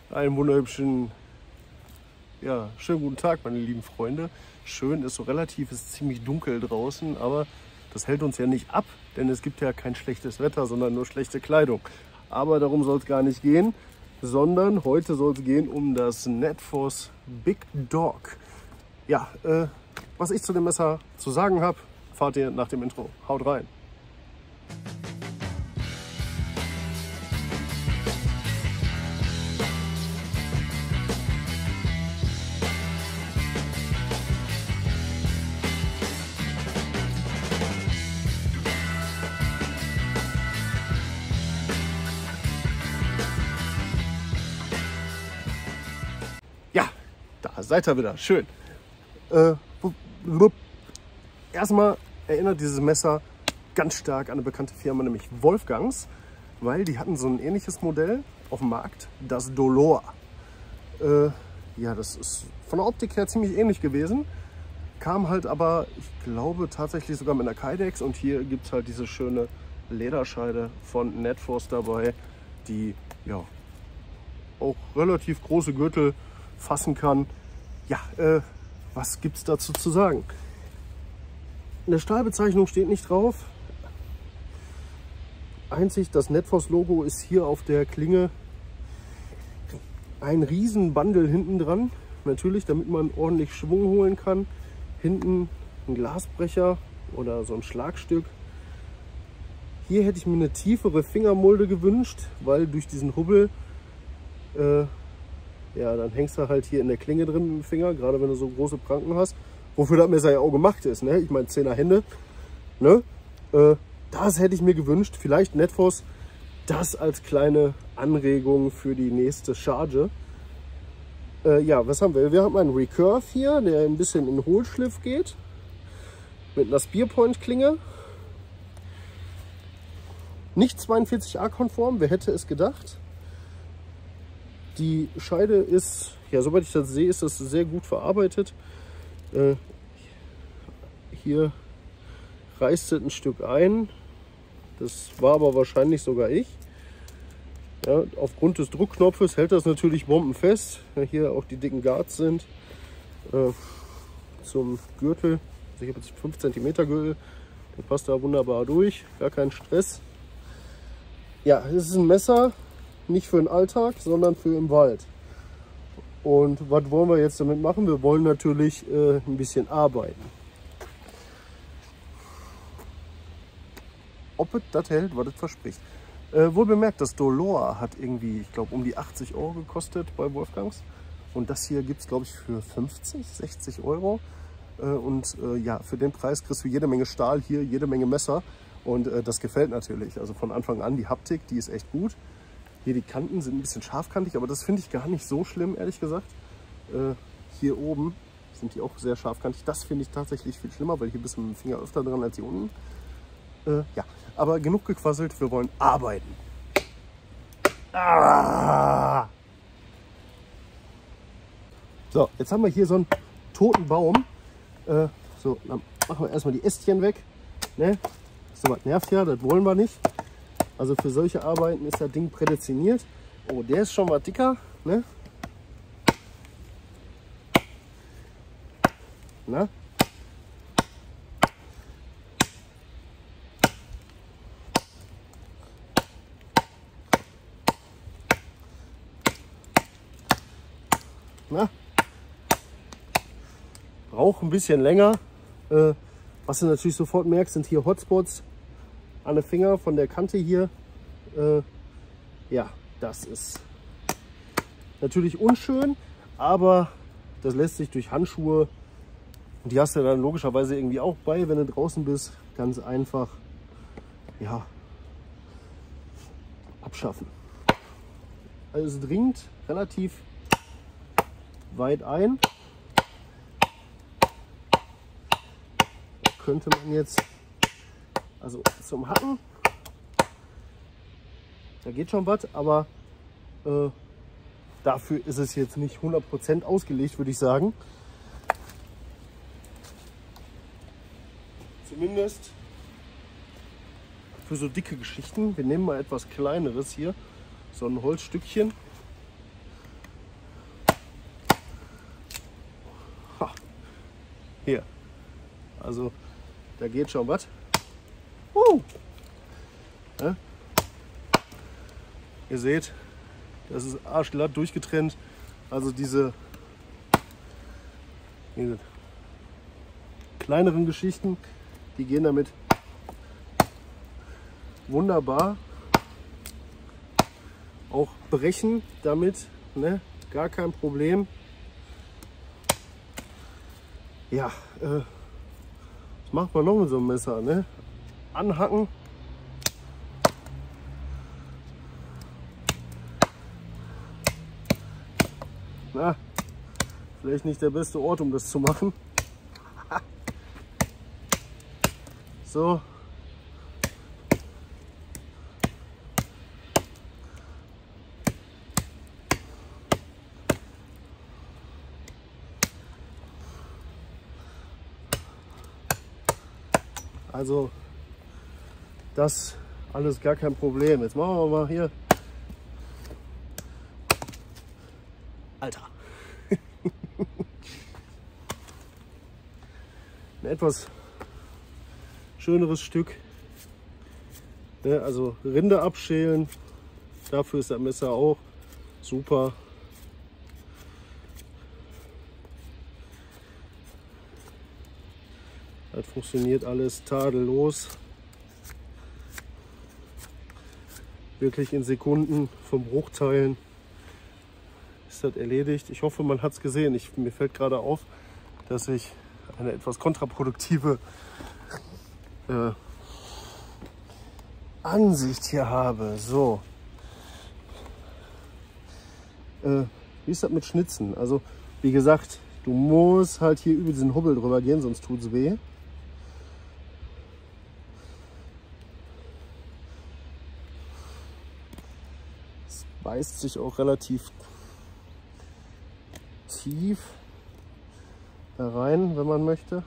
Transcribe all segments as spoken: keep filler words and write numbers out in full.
Einen wunderhübschen, ja, schönen guten Tag, meine lieben Freunde. Schön ist so relativ, ist ziemlich dunkel draußen, aber das hält uns ja nicht ab, denn es gibt ja kein schlechtes Wetter, sondern nur schlechte Kleidung. Aber darum soll es gar nicht gehen, sondern heute soll es gehen um das Netforce Big Dog. Ja, äh, was ich zu dem Messer zu sagen habe, erfahrt ihr nach dem Intro. Haut rein! Ja, da seid ihr wieder. Schön. Äh, erstmal erinnert dieses Messer ganz stark an eine bekannte Firma, nämlich Wolfgangs, weil die hatten so ein ähnliches Modell auf dem Markt, das Dolor. Äh, ja, das ist von der Optik her ziemlich ähnlich gewesen, kam halt aber, ich glaube, tatsächlich sogar mit einer Kydex, und hier gibt es halt diese schöne Lederscheide von Netforce dabei, die ja auch relativ große Gürtel fassen kann. Ja, äh, was gibt es dazu zu sagen? In der Stahlbezeichnung steht nicht drauf. Einzig das Netforce-Logo ist hier auf der Klinge ein riesen Bundle hinten dran. Natürlich, damit man ordentlich Schwung holen kann. Hinten ein Glasbrecher oder so ein Schlagstück. Hier hätte ich mir eine tiefere Fingermulde gewünscht, weil durch diesen Hubbel äh, ja, dann hängst du halt hier in der Klinge drin mit dem Finger, gerade wenn du so große Pranken hast. Wofür das Messer ja auch gemacht ist, ne? Ich meine, zehner Hände. Ne? Äh, das hätte ich mir gewünscht. Vielleicht Netforce das als kleine Anregung für die nächste Charge. Äh, ja, was haben wir? Wir haben einen Recurve hier, der ein bisschen in Hohlschliff geht. Mit einer Spearpoint-Klinge. Nicht zweiundvierzig A konform, wer hätte es gedacht. Die Scheide ist, ja, soweit ich das sehe, ist das sehr gut verarbeitet. Äh, hier reißt es ein Stück ein. Das war aber wahrscheinlich sogar ich. Ja, aufgrund des Druckknopfes hält das natürlich bombenfest. Ja, hier auch die dicken Guards sind. Äh, zum Gürtel, also ich habe jetzt fünf Zentimeter Gürtel. Der passt da wunderbar durch, gar kein Stress. Ja, es ist ein Messer. Nicht für den Alltag, sondern für im Wald. Und was wollen wir jetzt damit machen? Wir wollen natürlich äh, ein bisschen arbeiten. Ob es das hält, was es verspricht. Äh, wohl bemerkt, das Dolor hat irgendwie, ich glaube, um die achtzig Euro gekostet bei Wolfgangs. Und das hier gibt es, glaube ich, für fünfzig, sechzig Euro. Äh, und äh, ja, für den Preis kriegst du jede Menge Stahl hier, jede Menge Messer. Und äh, das gefällt natürlich. Also von Anfang an, die Haptik, die ist echt gut. Hier die Kanten sind ein bisschen scharfkantig, aber das finde ich gar nicht so schlimm, ehrlich gesagt. Äh, hier oben sind die auch sehr scharfkantig. Das finde ich tatsächlich viel schlimmer, weil hier bist du mit dem Finger öfter dran als hier unten. Äh, ja, aber genug gequasselt, wir wollen arbeiten. Ah! So, jetzt haben wir hier so einen toten Baum. Äh, so, dann machen wir erstmal die Ästchen weg. Ne? So was nervt ja, das wollen wir nicht. Also für solche Arbeiten ist das Ding prädestiniert. Oh, der ist schon mal dicker. Ne? Na? Na? Braucht ein bisschen länger. Äh, was du natürlich sofort merkst, sind hier Hotspots an den Finger von der Kante hier. Äh, ja, das ist natürlich unschön, aber das lässt sich durch Handschuhe, und die hast du dann logischerweise irgendwie auch bei, wenn du draußen bist, ganz einfach, ja, abschaffen. Also es dringt relativ weit ein. Könnte man jetzt, also zum Hacken, da geht schon was, aber äh, dafür ist es jetzt nicht hundert Prozent ausgelegt, würde ich sagen. Zumindest für so dicke Geschichten. Wir nehmen mal etwas kleineres hier, so ein Holzstückchen. Hier. Also da geht schon was. Uh. Ja. Ihr seht, das ist arschglatt durchgetrennt. Also diese, diese kleineren Geschichten, die gehen damit wunderbar. Auch brechen damit, ne? Gar kein Problem. Ja, äh, was macht man noch mit so einem Messer? Ne? Anhacken. Na, vielleicht nicht der beste Ort, um das zu machen. So. Also das alles gar kein Problem. Jetzt machen wir mal hier. Alter. Ein etwas schöneres Stück. Ne, also Rinde abschälen. Dafür ist das Messer auch super. Das funktioniert alles tadellos. Wirklich in Sekunden von Bruchteilen ist das erledigt. Ich hoffe, man hat es gesehen. Ich, mir fällt gerade auf, dass ich eine etwas kontraproduktive äh, Ansicht hier habe. So. Äh, wie ist das mit Schnitzen? Also, wie gesagt, du musst halt hier über diesen Hubbel drüber gehen, sonst tut es weh. Es beißt sich auch relativ tief da rein, wenn man möchte.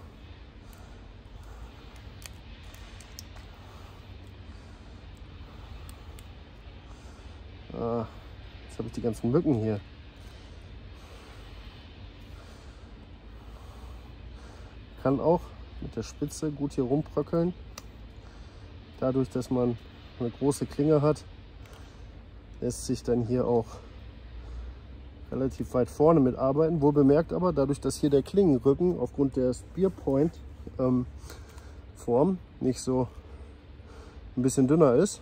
Ah, jetzt habe ich die ganzen Mücken hier. Kann auch mit der Spitze gut hier rumbröckeln. Dadurch, dass man eine große Klinge hat, lässt sich dann hier auch relativ weit vorne mitarbeiten. Wohl bemerkt aber, dadurch, dass hier der Klingenrücken aufgrund der Spearpoint ähm, Form nicht so ein bisschen dünner ist,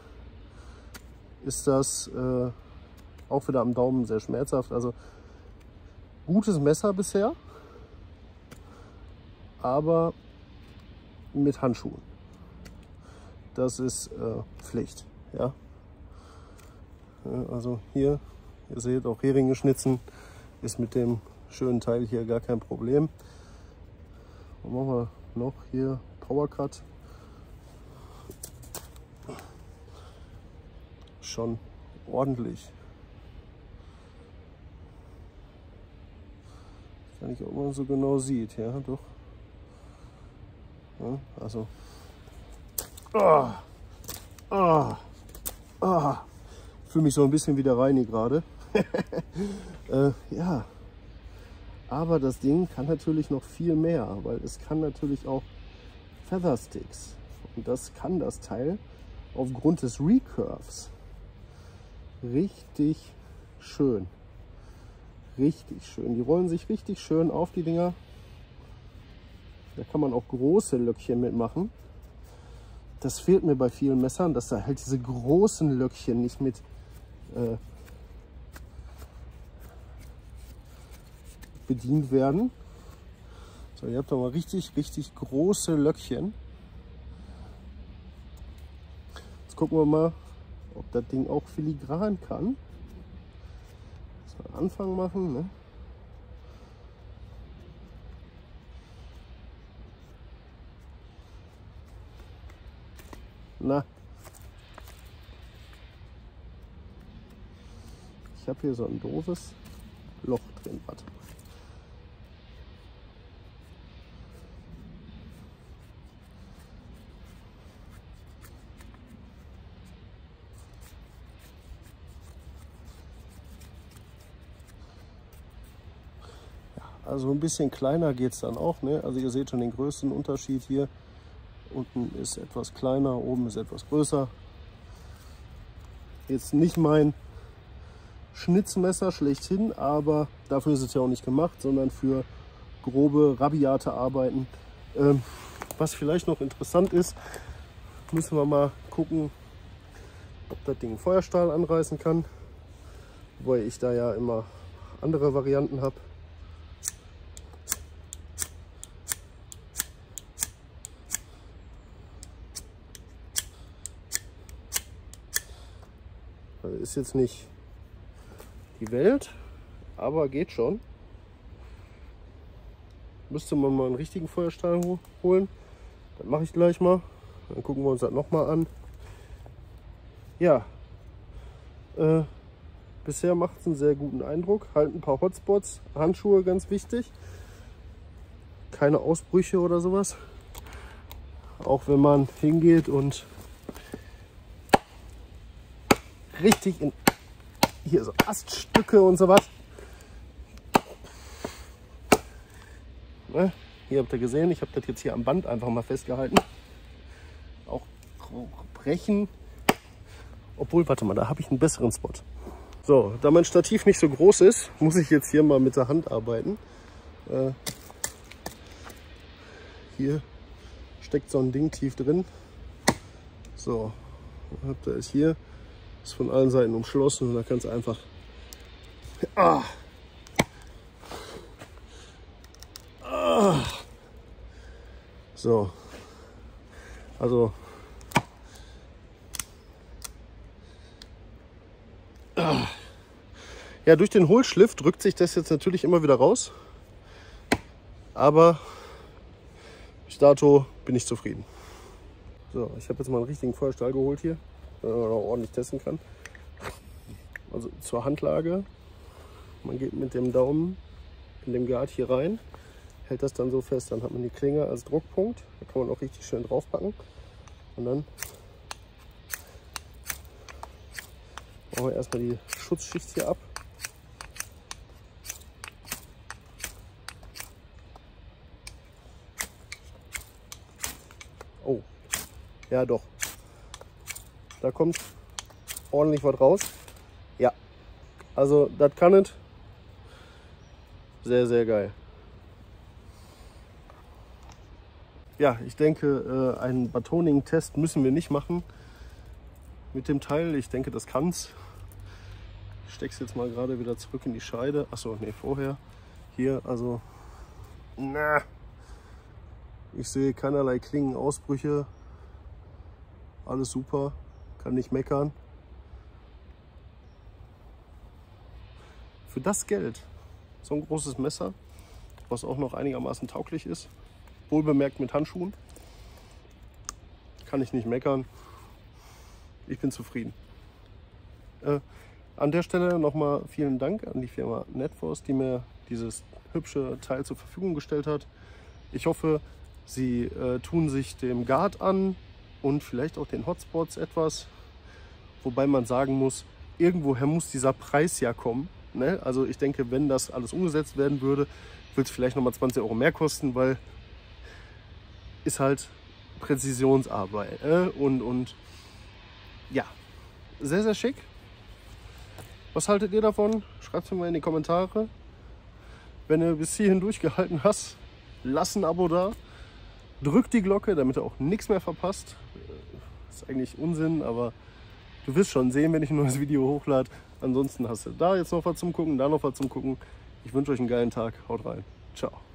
ist das äh, auch wieder am Daumen sehr schmerzhaft. Also gutes Messer bisher, aber mit Handschuhen. Das ist äh, Pflicht. Ja? Also hier, ihr seht, auch Heringe schnitzen ist mit dem schönen Teil hier gar kein Problem. Was machen wir noch hier? Power Cut. Schon ordentlich. Ich weiß nicht, ob man so genau sieht. Ja, doch. Ja, also. Ah, ah, ah. Ich fühle mich so ein bisschen wie der Reini gerade. äh, ja. Aber das Ding kann natürlich noch viel mehr, weil es kann natürlich auch Feather Sticks. Und das kann das Teil aufgrund des Recurves. Richtig schön. Richtig schön. Die rollen sich richtig schön auf, die Dinger. Da kann man auch große Löckchen mitmachen. Das fehlt mir bei vielen Messern, dass da halt diese großen Löckchen nicht mit äh, bedient werden. So, ihr habt doch mal richtig, richtig große Löckchen. Jetzt gucken wir mal, ob das Ding auch filigran kann. So, Anfang machen, ne? Na, ich habe hier so ein doofes Loch drin. Warte mal. Also ein bisschen kleiner geht es dann auch, ne? Also ihr seht schon den größten Unterschied hier. Unten ist etwas kleiner, oben ist etwas größer. Jetzt nicht mein Schnitzmesser schlechthin, aber dafür ist es ja auch nicht gemacht, sondern für grobe, rabiate Arbeiten. Ähm, was vielleicht noch interessant ist, müssen wir mal gucken, ob das Ding Feuerstahl anreißen kann. Wobei ich da ja immer andere Varianten habe. Also ist jetzt nicht die Welt, aber geht schon. Müsste man mal einen richtigen Feuerstahl holen. Das mache ich gleich mal. Dann gucken wir uns das nochmal an. Ja, äh, bisher macht es einen sehr guten Eindruck. Halt ein paar Hotspots, Handschuhe ganz wichtig. Keine Ausbrüche oder sowas. Auch wenn man hingeht und richtig in hier so Aststücke und so was. Ne? Hier habt ihr gesehen, ich habe das jetzt hier am Band einfach mal festgehalten. Auch brechen. Obwohl, warte mal, da habe ich einen besseren Spot. So, da mein Stativ nicht so groß ist, muss ich jetzt hier mal mit der Hand arbeiten. Äh, hier steckt so ein Ding tief drin. So, habt ihr es hier. Ist von allen Seiten umschlossen und da kannst du einfach. Ah. Ah. So, also ah. Ja, durch den Hohlschliff drückt sich das jetzt natürlich immer wieder raus, aber bis dato bin ich zufrieden. So, ich habe jetzt mal einen richtigen Feuerstahl geholt hier, damit man auch ordentlich testen kann. Also zur Handlage, man geht mit dem Daumen in dem Guard hier rein, hält das dann so fest, dann hat man die Klinge als Druckpunkt, da kann man auch richtig schön draufpacken und dann machen wir erstmal die Schutzschicht hier ab. Oh, ja doch, da kommt ordentlich was raus. Ja, also das kann es. Sehr, sehr geil. Ja, ich denke, äh, einen Batoning-Test müssen wir nicht machen mit dem Teil. Ich denke, das kann's. Ich stecke es jetzt mal gerade wieder zurück in die Scheide. Achso, nee, vorher. Hier, also, na, ich sehe keinerlei Klingenausbrüche. Alles super, kann nicht meckern. Für das Geld, so ein großes Messer, was auch noch einigermaßen tauglich ist, wohlbemerkt mit Handschuhen, kann ich nicht meckern. Ich bin zufrieden. Äh, an der Stelle nochmal vielen Dank an die Firma Netforce, die mir dieses hübsche Teil zur Verfügung gestellt hat. Ich hoffe, sie äh, tun sich dem Guard an und vielleicht auch den Hotspots etwas, wobei man sagen muss, irgendwoher muss dieser Preis ja kommen. Ne? Also ich denke, wenn das alles umgesetzt werden würde, würde es vielleicht nochmal zwanzig Euro mehr kosten, weil ist halt Präzisionsarbeit. Äh? Und, und ja, sehr, sehr schick. Was haltet ihr davon? Schreibt es mir mal in die Kommentare. Wenn du bis hierhin durchgehalten hast, lass ein Abo da. Drück die Glocke, damit du auch nichts mehr verpasst. Ist eigentlich Unsinn, aber du wirst schon sehen, wenn ich ein neues Video hochlade. Ansonsten hast du da jetzt noch was zum Gucken, da noch was zum Gucken. Ich wünsche euch einen geilen Tag. Haut rein. Ciao.